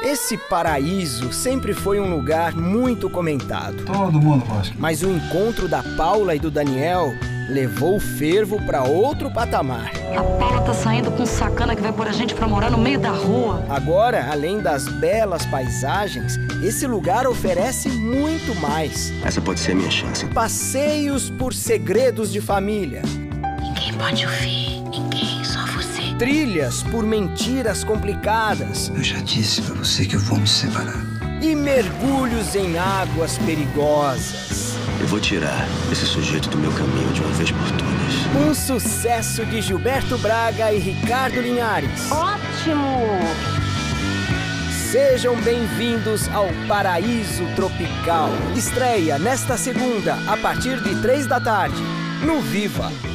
Esse paraíso sempre foi um lugar muito comentado. Todo mundo gosta. Mas o encontro da Paula e do Daniel levou o fervo para outro patamar. A Paula tá saindo com um sacana que vai pôr a gente pra morar no meio da rua. Agora, além das belas paisagens, esse lugar oferece muito mais. Essa pode ser a minha chance. Passeios por segredos de família. Ninguém pode ouvir, ninguém, só você. Trilhas por mentiras complicadas. Eu já disse pra você que eu vou me separar. E mergulhos em águas perigosas. Eu vou tirar esse sujeito do meu caminho de uma vez por todas. Um sucesso de Gilberto Braga e Ricardo Linhares. Ótimo! Sejam bem-vindos ao Paraíso Tropical. Estreia nesta segunda, a partir de 3 da tarde, no Viva.